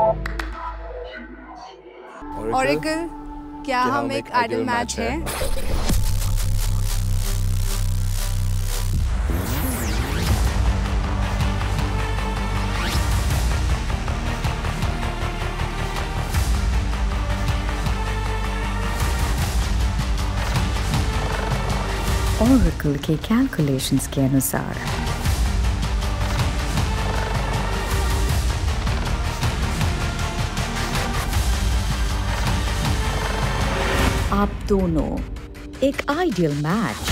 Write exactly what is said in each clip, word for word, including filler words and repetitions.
Oracle, क्या हम एक आइडल मैच है? Oracle के कैलकुलेशंस के अनुसार आप दोनों एक आइडियल मैच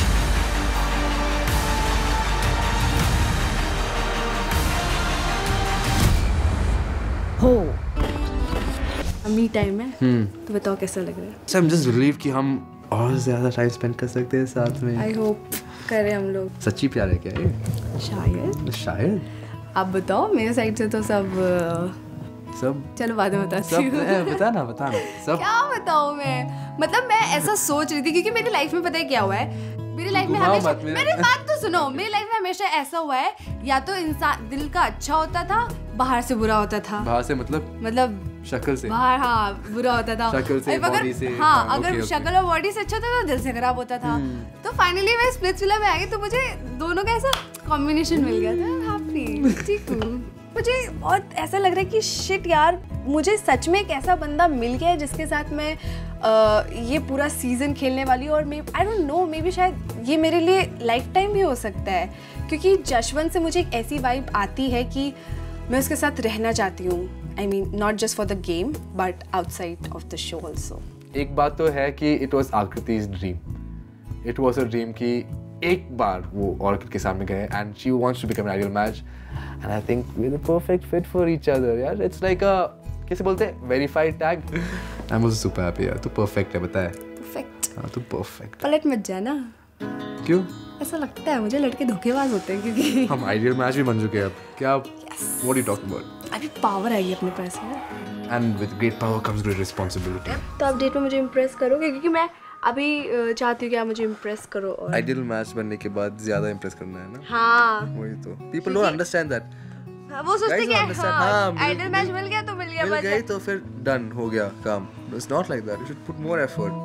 हो। मी टाइम है तो बताओ कैसा लग रहा है? I'm just relieved कि हम और ज्यादा टाइम स्पेंड कर सकते हैं साथ में। आई होप करें हम लोग। सच्ची प्यार है क्या ये? शायद शायद। आप बताओ, मेरे साइड से तो सब सब चलो बाद में बताती हूँ। बता ना बता ना सब। क्या बताऊँ मैं? मतलब मैं ऐसा सोच रही थी क्योंकि मेरी लाइफ में पता है क्या हुआ है, मेरी लाइफ में हमेशा, मेरी बात तो सुनो, मेरी लाइफ में हमेशा ऐसा हुआ है, या तो इंसान दिल का अच्छा होता था, बाहर से बुरा होता था। बाहर से मतलब मतलब शक्ल से बाहर, हाँ, बुरा होता था। शक्ल से, बॉडी से। हाँ, हाँ, अगर okay, शक्ल और बॉडी से अच्छा था तो दिल से खराब होता था। तो फाइनली मैं स्प्लिट्सविला में आ गई तो मुझे दोनों का ऐसा कॉम्बिनेशन मिल गया था। हैप्पी, ठीक हूँ। मुझे बहुत ऐसा लग रहा है कि शिट यार, मुझे सच में एक ऐसा बंदा मिल गया है जिसके साथ मैं uh, ये पूरा सीजन खेलने वाली हूँ। और may I don't know, maybe शायद ये मेरे लिए लाइफ टाइम भी हो सकता है, क्योंकि जशवंत से मुझे एक ऐसी वाइब आती है कि मैं उसके साथ रहना चाहती हूँ। I mean not just for the game but outside of the show also. एक बात तो है कि it was Aakriti's dream, it was a dream कि एक बार वो ऑरेकल के सामने गए and she wants to become an ideal match and I think we are the perfect fit for each other यार। इट्स लाइक अ, कैसे बोलते हैं, verified tag. I am also super happy यार, तू परफेक्ट है, बताए। परफेक्ट। हां तू परफेक्ट। पलट मत जाना। क्यों? ऐसा लगता है मुझे लड़के धोखेबाज होते हैं क्योंकि हम आइडियल मैच भी बन चुके हैं अब। क्या? What you talking about? अभी पावर आएगी अपने पास है। And with great power comes great responsibility. तो आप डेट में मुझे इम्प्रेस करोगे, क्योंकि मैं अभी चाहती हूँ कि आप मुझे इम्प्रेस करो। और आइडियल मैच बनने के बाद ज्यादा इम्प्रेस करना है ना। हाँ वही तो, पीपल डोंट अंडरस्टैंड दैट। वो सोचते हैं कि हाँ, आइडियल मैच मिल गया तो मिल गया, मिल बस गई तो फिर डन हो गया काम। It's not like that, you should put more effort.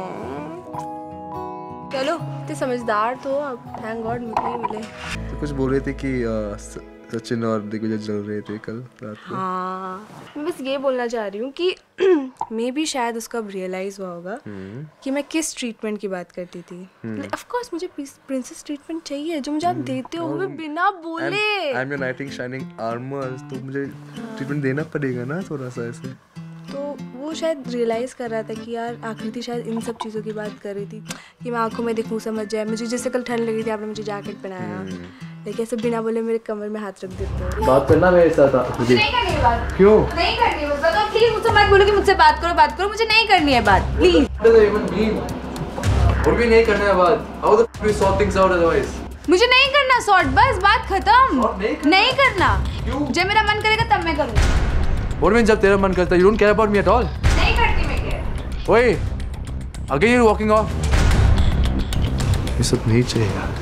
चलो इतने समझदार तो आप, थैंक गॉड मुझे नहीं मिले। तो कुछ बोल रहे थे कि सचिन और दिग्विजय जल रहे थे कल रात को। हाँ, मैं बस ये बोलना चाह रही हूँ कि मे भी शायद उसको अब रियलाइज हुआ होगा कि मैं किस ट्रीटमेंट की बात करती थी। ऑफ कोर्स मुझे प्रिंसेस ट्रीटमेंट चाहिए जो मुझे आप देते हो वो बिना बोले। I am your knight in shining armour, तो मुझे ट्रीटमेंट देना पड़ेगा ना थोड़ा सा ऐसे। तो वो शायद रियलाइज़ कर रहा था कि यार आकृति शायद इन सब चीज़ों की बात कर रही थी कि मैं आंखों में दिखूं, समझ जाए। मुझे जैसे कल ठंड लगी थी, आपने मुझे जैकेट पहनाया, लेकिन ऐसे बिना बोले मेरे कमर में हाथ रख देते हो। बात करना मेरे साथ। मुझे नहीं करनी है बात। क्यों नहीं करनी है? बताओ प्लीज, मुझसे मत बोलो कि मुझसे बात करो बात करो, मुझे नहीं करनी है बात, प्लीज। और भी नहीं करना है बात। How do we sort things out otherwise. मुझे नहीं करना सॉर्ट, बस बात खत्म। नहीं, नहीं करना। क्यों? जब मेरा मन करेगा तब मैं करूँगी। What mean जब तेरा मन करता है? You don't care about me at all? नहीं करती मैं care। ओए, again you're walking off। ये सब नहीं चाहिए यार।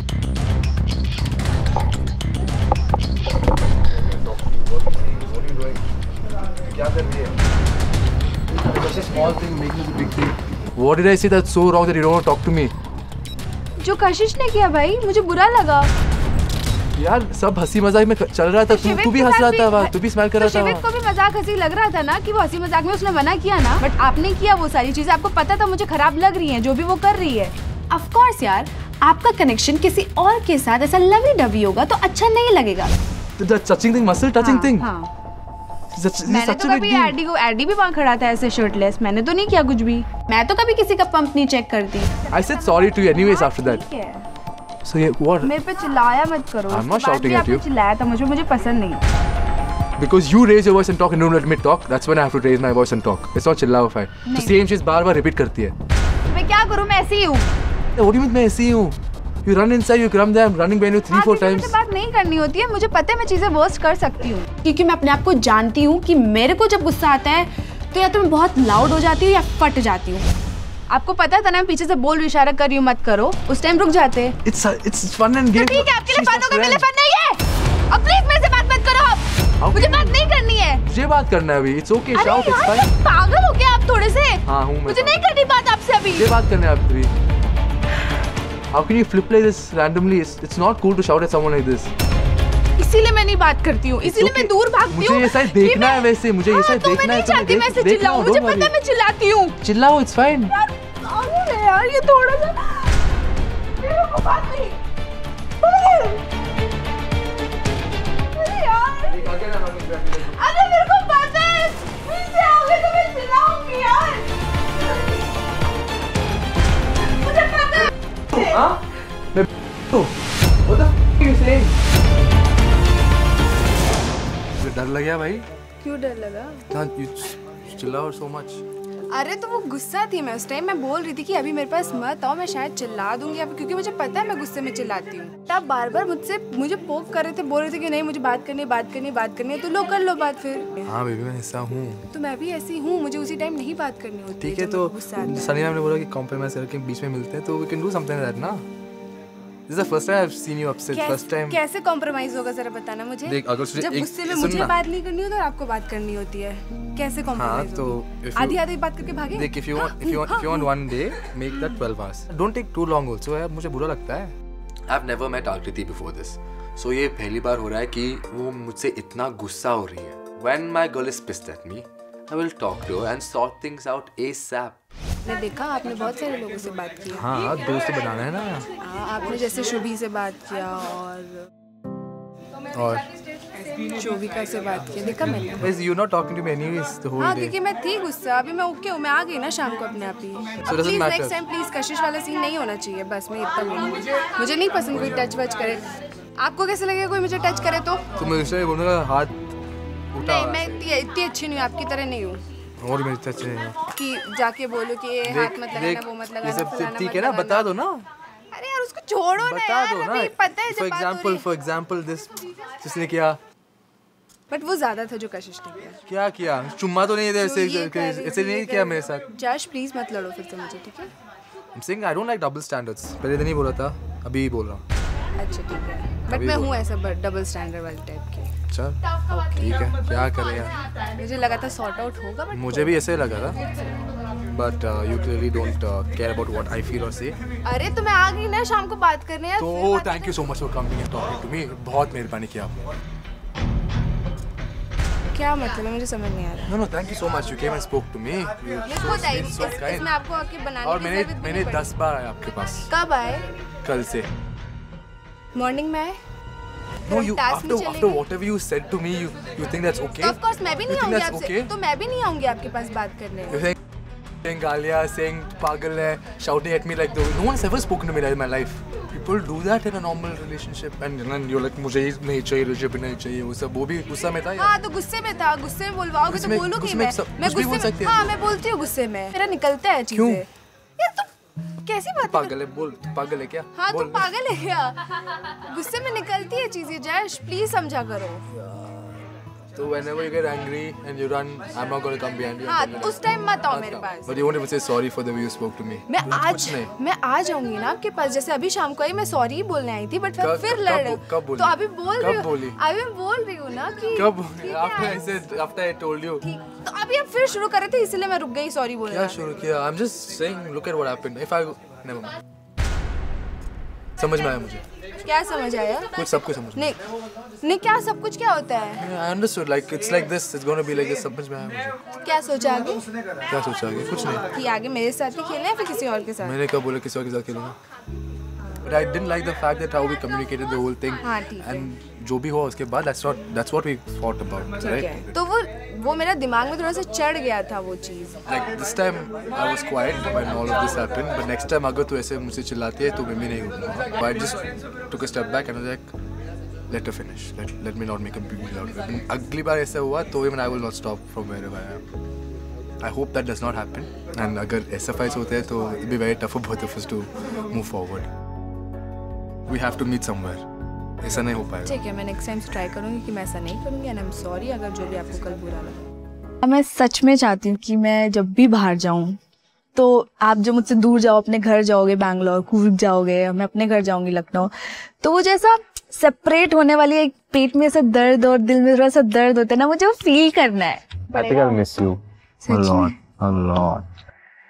क्या कर रही है? Such a small thing making it a big thing. What did I say that's so wrong that you don't want to talk to me? जो कशिश ने किया भाई, मुझे बुरा लगा। यार सब हंसी मजाक में चल रहा था, तू तू भी हंस रहा था वहाँ, तू भी स्माइल कर रहा था। शिवित को भी मजाक हंसी लग रहा था ना कि वो हंसी मजाक में उसने मना किया ना, बट आपने किया वो सारी चीजें। आपको पता था मुझे खराब लग रही हैं जो भी वो कर रही है। ऑफ कोर्स यार, आपका कनेक्शन किसी और के साथ ऐसा लवी डवी होगा तो अच्छा नहीं लगेगा। The touching thing, muscle touching thing. हाँ। मैंने तो कभी एडी को एडी भी वहाँ खड़ा था ऐसे शर्टलेस, मैंने तो नहीं किया कुछ भी। मैं तो कभी किसी का पंप नहीं चेक करती। I said sorry to you anyways after that. So yeah, what? मेरे पे चिल्लाया मत करो। I'm not shouting at you. चिल्लाया था मुझे, मुझे पसंद नहीं। Because you raise your voice and talk and don't let me talk, that's when I have to raise my voice and talk. It's not चिल्लाओ फाइ। तो same चीज़ बार बार repeat करती है। मैं क्या करूँ, मैं ऐसी ही हूँ। What do you mean मैं ऐसी हूँ? You run inside, you come there, I'm running behind you three four times. मुझे बात नहीं करनी होती है, मुझे पता है मैं चीजें वर्स्ट कर सकती हूँ, क्योंकि मैं अपने आप को जानती हूँ कि मेरे को जब गुस्सा आता है तो या तो मैं बहुत लाउड हो जाती हूँ या फट जाती हूँ। आपको पता था ना, मैं पीछे से बोल इशारा कर रही हूँ मत करो, उस टाइम रुक जाते। It's it's fun and game. ठीक है, आपके लिए फन होगा, मेरे लिए फन नहीं है। अब प्लीज मेरे से बात मत करो, मुझे बात नहीं करनी है। मुझे बात करना है अभी। इट्स ओके, शाउट, इट्स यार, फाइन। पागल हो क्या आप थोड़े से? हाँ हूँ मैं। मुझे नहीं करनी बात आपसे अभी। मुझे बात करना है आप three. How can you flip like this randomly? It's, it's not cool to shout at someone like this. इसीलिए मैं नहीं बात करती हूँ, इसीलिए मैं दूर भागती हूँ। मुझे ये साइड देखना है वैसे, मुझे ये साइड देखना है। मैं नहीं चाहती मैं ऐसे चिल्लाऊं, मुझे पता है मैं चिल्लाती हूँ। चिल्लाओ, it's fine. यार पागल है यार ये थोड़ा सा। मेरे को बात नहीं। अरे यार। अरे मेरे को पता है, पीछे आओगे तो मैं चिल्लाऊंगी यार। मुझे पता है। हाँ? मैं What the f are you saying? मुझे डर लग गया भाई। क्यों डर लगा? You चिल्लाओ so much. अरे तो वो गुस्सा थी मैं उस टाइम, मैं बोल रही थी कि अभी मेरे पास मत आओ, मैं शायद चिल्ला दूंगी अब, क्योंकि मुझे पता है मैं गुस्से में चिल्लाती हूँ। आप बार बार मुझसे मुझे पोक कर रहे थे, बोल रहे थे कि नहीं मुझे बात करनी बात करनी बात करनी है, तो लो कर लो बात फिर। हाँ बेबी मैं ऐसा हूँ। तो मैं भी ऐसी हूँ, मुझे उसी टाइम नहीं बात करनी होती। ठीक है तो सनी मैम ने बोला कि कॉम्प्रोमाइज करके बीच में मिलते हैं, तो we can do something like that ना। This is the first time I've seen you upset. First time. कैसे कॉम्प्रोमाइज होगा जरा बताना मुझे। देख अगर तुझे जब गुस्से में मुझे बात नहीं करनी होती और आपको बात करनी होती है, कैसे कॉम्प्रोमाइज? हाँ तो आधी आधी बात करके भागे। देख if you want if you want if you want one day make that twelve hours. Don't take too long also यार, मुझे बुरा लगता है। I've never met Akriti before this, so ये पहली बार हो रहा है कि वो मुझसे इतना गुस्सा हो रही है। When my girl is pissed at me, I will talk to her and sort things out ASAP. मैं देखा आपने बहुत सारे लोगों से बात की। हाँ दोस्त बनाना है ना। हाँ आपने जैसे शुभी से बात किया और और शोभिका से बात किया, देखा मैंने। Guys, you're not talking to me anyways the whole हाँ day. क्योंकि मैं थी गुस्सा, अभी मैं ओके हूँ, मैं आ गई ना शाम को अपने आप ही। So doesn't please matter. Next time please Kashish वाला सीन नहीं होना चाहिए, बस मैं इतना बोलूँगी। मुझे नहीं पसंद कोई टच वच करे। आपको कैसे लगेगा कोई मुझे टच करे तो? तो मैं उससे बोलूँगा हाथ उठा। नहीं मैं इतनी इतनी अच्छी नहीं हूँ, आपकी तरह नहीं हूँ और मेरी टच है कि जाके बोलो कि ये हाथ मत लगाना वो मत लगाना। ये सब ठीक है ना, बता दो ना। अरे यार उसको छोड़ो ना बता यार, दो ना। अभी पता है फॉर जब बात हो एग्जांपल रही फॉर एग्जांपल दिस जिसने किया। बट वो ज्यादा था जो कशिश ने किया। क्या किया? चुम्मा तो नहीं दे ऐसे जो ये कर रही ऐसे थी, नहीं ये किया कर मेरे रही साथ। थी। जश प्लीज मत लड़ो फिर से मुझे, ठीक है? I'm saying I don't like double standards. पहले तो नहीं बोला था, अभी बोल रहा हूँ। अच्छा ठीक है, बट मैं हूँ ऐसा डबल स्टैंडर्ड वाले टाइप की। चल ठीक है, क्या करें यार। मुझे लगा था सॉर्ट आउट होगा बट मुझे भी ऐसे लगा था, but uh, you clearly don't uh, care about what I feel or say. अरे तो मैं आ गई ना शाम को बात करने यार। तो thank you so much for coming and talking to me. बहुत मेहरबानी किया आपने। क्या मतलब है मुझे समझ नहीं आ रहा। No no, thank you so much. You came and spoke to me. You ये so खुद आई, sweet, so इस- kind. इसमें आपको आके बनाने और की मैंने जरूरत भी मैंने नहीं दस बार आया आपके पास पड़ी। कब आए? कल से। मॉर्निंग में आए? No, you टास्क में after चले after गए? whatever you said to me, you you think that's okay? तो ऑफ कोर्स मैं भी नहीं You think आऊंगी that's आपसे, okay? तो मैं भी नहीं आऊंगी आपके पास बात करने। You're saying, saying गालियाँ, saying पागल है, shouting at me like though no one's ever spoken to me like in my life. People do that in a normal relationship, and then you're like मुझे ही नहीं चाहिए, relationship नहीं चाहिए, वो सब वो भी गुस्सा में था यार। हाँ तो गुस्से में था, गुस्से में बोलवाओगे तो गुस्से में- बोलूंगी गुस्से में मैं। सब- मैं कुछ भी बोल गुस्से सकते में, हैं। हाँ मैं बोलती हूँ गुस्से में, मेरा निकलता है चीजें। क्यों? यार तू कैसी बात है? पागल है, बोल तू पागल है क्या? हाँ तू बोल। पागल है क्या? गुस्से में निकलती है चीजें, जश प्लीज समझा करो। So whenever you get angry and you run, I'm not going to come behind you. हाँ and tell you उस टाइम मत आओ मत मेरे आओ। पास। But you won't even say sorry for the way you spoke to me. मैं कुछ आज नहीं। मैं आ जाऊंगी ना आपके पास, जैसे अभी शाम को आई मैं सॉरी ही बोलने आई थी, बट फिर कब- फिर कब- लड़ कब- रहे हो। कब बोली? तो अभी बोल कब रही हूँ, बोली? अभी मैं बोल रही हूँ ना कि कब? ठीक है, After I said, after I told you. ठीक। तो अभी आप फिर शुरू कर रहे थे इसलिए मैं रुक गई सॉरी बोलना। क्या शुरू किया? I'm just saying, look at what happened. If I never mind. समझ में आया मुझे। क्या समझ आया? कुछ सब कुछ समझ में नहीं नहीं क्या सब कुछ क्या होता है? आया। I understood. Like it's like this. It's gonna be like this. समझ में आया मुझे। क्या सोचा आगे? क्या सोचा आगे? कुछ नहीं। कि आगे मेरे साथ ही खेलना है फिर किसी और के साथ? मैंने कब बोला किसी और के साथ खेलूंगा? But I didn't like the fact that how we communicated the whole thing. हाँ, ठीक है। And जो भी हुआ उसके बाद that's not that's what we fought about, ठीक right? है। तो वो वो मेरा दिमाग में थोड़ा सा चढ़ गया था वो चीज़। Like this time I was quiet when all of this happened, but next time अगर तू ऐसे मुझसे चिल्लाती है तो मैं भी नहीं रुकूंगा. But I just took a step back and I was like, let her finish. Let let me not make a big deal out of it. अगली बार ऐसा हुआ तो even I will not stop from wherever I am. I hope that does not happen. And अगर ऐसा fights होते हैं तो it'll be very tough for both of us to move forward. We have to meet somewhere. ऐसा नहीं हो पाएगा. ठीक है मैं नेक्स्ट टाइम ट्राई करूँगी कि मैं ऐसा नहीं करूँगी एंड आई एम सॉरी अगर जो भी आपको कल बुरा लगा। मैं सच में चाहती हूँ कि मैं जब भी बाहर जाऊँ तो आप जो मुझसे दूर जाओ, अपने घर जाओगे बैंगलोर, कूर्ग जाओगे, मैं अपने घर जाऊँगी लखनऊ, तो वो जैसा सेपरेट होने वाली एक पेट में ऐसा दर्द और दिल में थोड़ा सा दर्द होता है ना, मुझे वो फील करना है। I think I'll miss you a lot, a lot.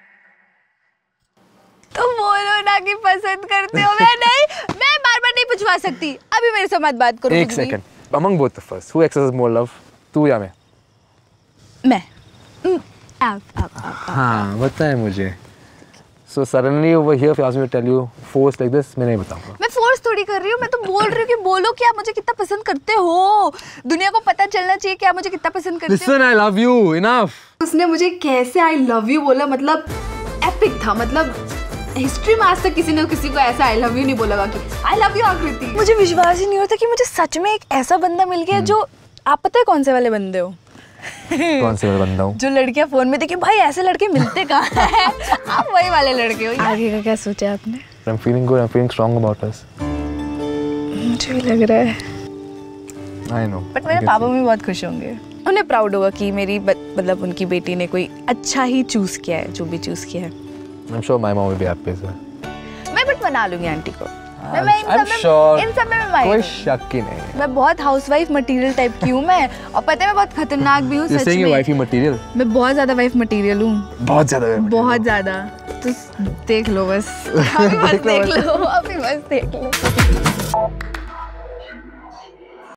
तुम बोलो ना कि पसंद करते हो, मैं नहीं, मैं बार बार नहीं पूछवा सकती। अभी मेरे से मत बात करो। एक second, among both of us, who expresses more love, तू या मैं? मैं। आप, आप, आप। हाँ, बताए मुझे। So suddenly over here, if you ask me to tell you force like this, मैं नहीं बताऊँगा। मैं फोर्स थोड़ी कर रही हूँ, मैं तो बोल रही हूँ कि बोलो कि आप मुझे कितना पसंद करते हो। दुनिया को पता चलना चाहिए कि आप मुझे कितना पसंद करते हो। Listen, I love you, enough. उसने मुझे कैसे आई लव यू बोला, मतलब एपिक था। मतलब हिस्ट्री में आज तक किसी ने किसी को ऐसा आई लव यू नहीं बोला कि आई लव यू आकृति। मुझे विश्वास ही नहीं होता कि मुझे सच में एक ऐसा बंदा मिल गया जो, आप पता है कौन से वाले बंदे हो? कौन से वाला बंदा हूँ? जो लड़कियां फोन में देखी, भाई ऐसे लड़के मिलते कहाँ हैं? आप वही वाले लड़के हो। आगे का क्या सोचा आपने? I'm feeling good. I'm feeling strong about us. मुझे भी लग रहा है। I know. बट मेरे पापा भी बहुत खुश होंगे। उन्हें प्राउड होगा कि मेरी मतलब उनकी बेटी ने कोई अच्छा ही चूज किया है, जो भी चूज किया है। I'm sure my mom will be happy as well. मैं बट मना लूंगी आंटी को। मैं मैं इन I'm सब में sure. इन सब में मैं माहिर कोई हूँ। शक ही नहीं। मैं बहुत हाउसवाइफ मटेरियल टाइप की हूँ मैं, और पता है मैं बहुत खतरनाक भी हूँ You're सच saying you're में। wifey material? मैं बहुत ज्यादा वाइफ मटेरियल हूँ। बहुत ज़्यादा है। बहुत ज्यादा। तो देख लो बस। अभी बस देख लो, अभी बस देख लो।